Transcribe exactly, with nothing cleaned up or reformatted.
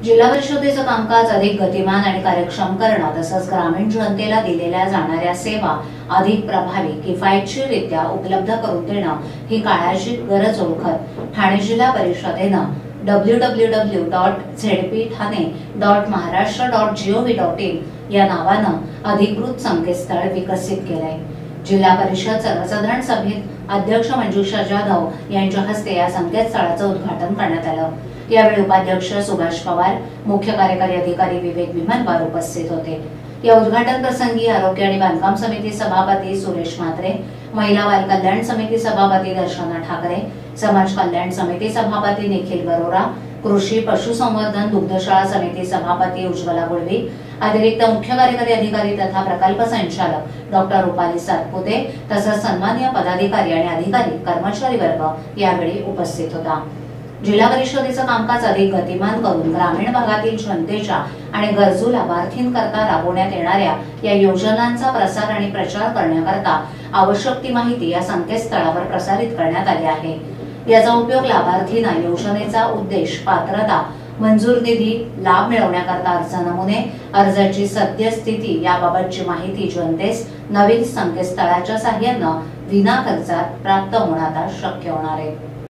जिल्हा परिषदेचं कामकाज अधिक गतिमान आणि कार्यक्षम करणं तसंच ग्रामीण जनतेला दिलेल्या जाणाऱ्या सेवा अधिक प्रभावी किफायतशीररित्या उपलब्ध करून देणं ही काळाची गरज ओळखत ठाणे जिल्हा परिषदेनं W W W dot Z P Thane dot Maharashtra dot G O V dot in या नावानं अधिकृत संकेतस्थळ विकसित केलंय। जिल्हा परिषद सर्वसाधारण सभेत अध्यक्ष मंजुषा जाधव यांच्या हस्ते या संकेतस्थळाचं उद्घाटन करण्यात आलं। यावेळी उपाध्यक्ष सुभाष पवार, मुख्य कार्यकारी अधिकारी विवेक भीमनवार उपस्थित होते। या उद्घाटन प्रसंगी आरोग्य आणि बांधकाम समिती सभापती सुरेश म्हात्रे, महिला बाल कल्याण समिती सभापती दर्शना ठाकरे, समाज कल्याण समिती सभापती निखिल गरोरा, कृषी पशुसंवर्धन दुग्धशाळा समिती सभापती उज्ज्वला गुळवी, अतिरिक्त मुख्य कार्यकारी अधिकारी तथा प्रकल्प संचालक डॉक्टर रुपाली सातपुते तसंच सन्माननीय पदाधिकारी आणि अधिकारी कर्मचारी वर्ग यावेळी उपस्थित होता। जिल्हा परिषदेचं कामकाज अधिक गतिमान करून ग्रामीण भागातील जनतेच्या आणि गरजू लाभार्थींकरता राबवण्यात येणाऱ्या या योजनांचा प्रसार आणि प्रचार करण्याकरता आवश्यक ती माहिती या संकेतस्थळावर प्रसारित करण्यात आली आहे। याचा उपयोग लाभार्थींना योजनेचा उद्देश, पात्रता, मंजूर निधी, लाभ मिळवण्याकरता अर्ज नमुने, अर्जाची सद्यस्थिती याबाबतची माहिती जनतेस नवीन संकेतस्थळाच्या सहाय्याने विना खर्चात प्राप्त होणं आता शक्य होणार आहे।